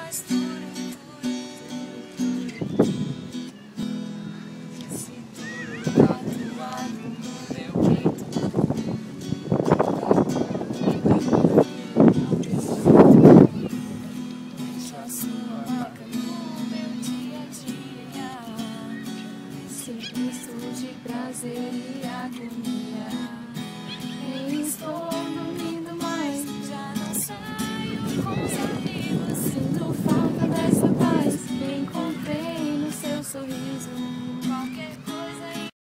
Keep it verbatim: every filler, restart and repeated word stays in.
mais duro, duro, duro. Sinto tatuado no meu peito. Deixa a sua marca no meu dia a dia. Sempre surge prazer e agonia.